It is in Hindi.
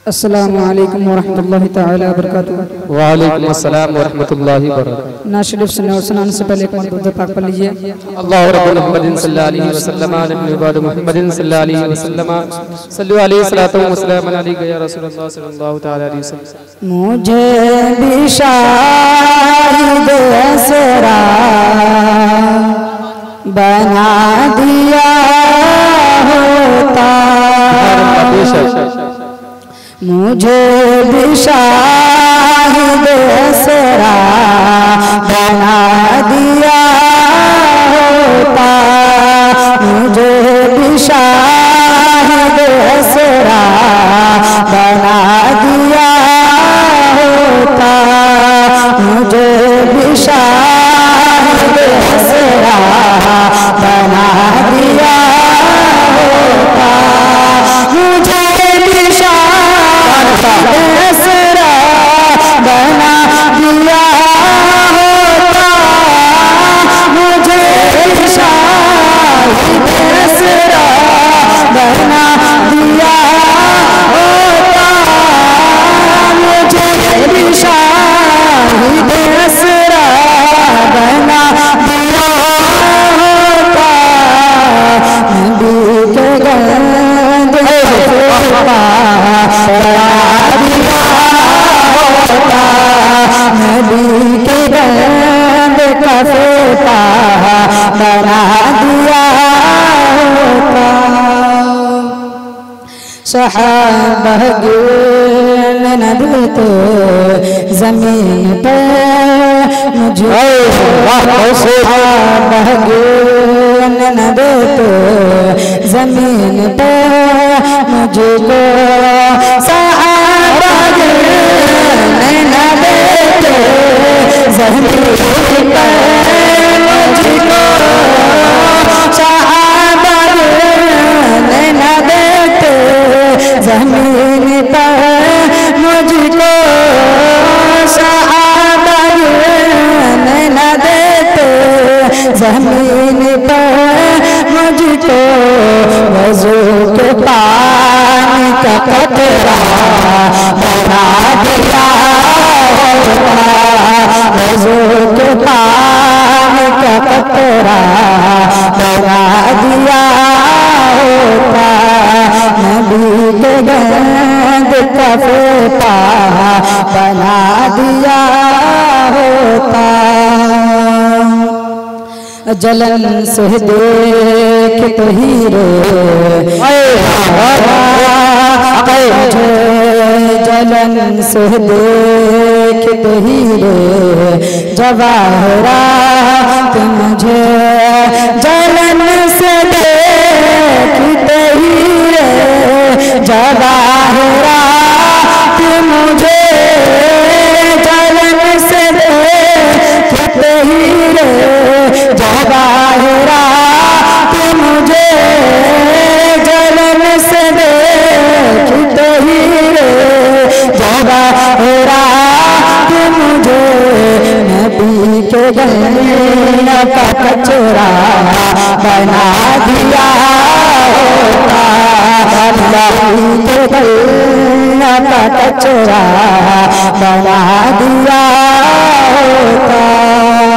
अस्सलामु अलैकुम वरहमतुल्लाहि तआला वबरकातुहू। वालेकुम अस्सलाम वरहमतुल्लाहि वबरकातुहू। नाशिद सुन्नत व सनान से पहले एक मरतबा पाक पढ़ लीजिए। अल्लाह रब्बुल मुहम्मदिन सल्लल्लाहु अलैहि वसल्लम नबी बाद मुहम्मदिन सल्लल्लाहु अलैहि वसल्लम सल्लु अलैहि सलातु व सलाम अलैका या रसूलल्लाह सल्लल्लाहु तआला अलैहि वसल्लम। मुझे भी शाहिद असरा बना दिया होता, मुझे भी शाहिद असरा बना दिया होता, मुझे भी शाहिद असरा बना दिया होता, मुझे भी शाहिद असरा बना दिया होता, मुझे भी शाहिद असरा बना दिया होता, मुझे भी शाहिद असरा बना दिया होता, मुझे भी शाहिद असरा बना दिया होता, नबी के गंद बना दिया होता, नबी के गंद का फेटा बना दिया होता, सहाबा गिन न देते जमीन पर मुझे, सहाबा गिन न देते जमीन पर मुझको, सहाबा गिन न देते जमीन पर मुझको, सहाबा गिन न देते जमीन पर मुझको, सहाबा गिन न देते जमीन पर मुझको, वज़ू के पानी का कतरा बना दिया होता, वज़ू के पानी का कतरा बना दिया होता, नबी के गंद का फेटा बना दिया होता, जलन से देखते हीरे मुझे, जलन से देखते हीरे जवाहरात, मुझे जलन से देखते हीरे जवाहरात, मुझे जलन से देखते हीरे जवाहरात, मुझे जलन से देखते हीरे जवाहरात, मुझे नबी के गले का कचरा बना दिया होता, नबी के गले का कचरा बना दिया होता।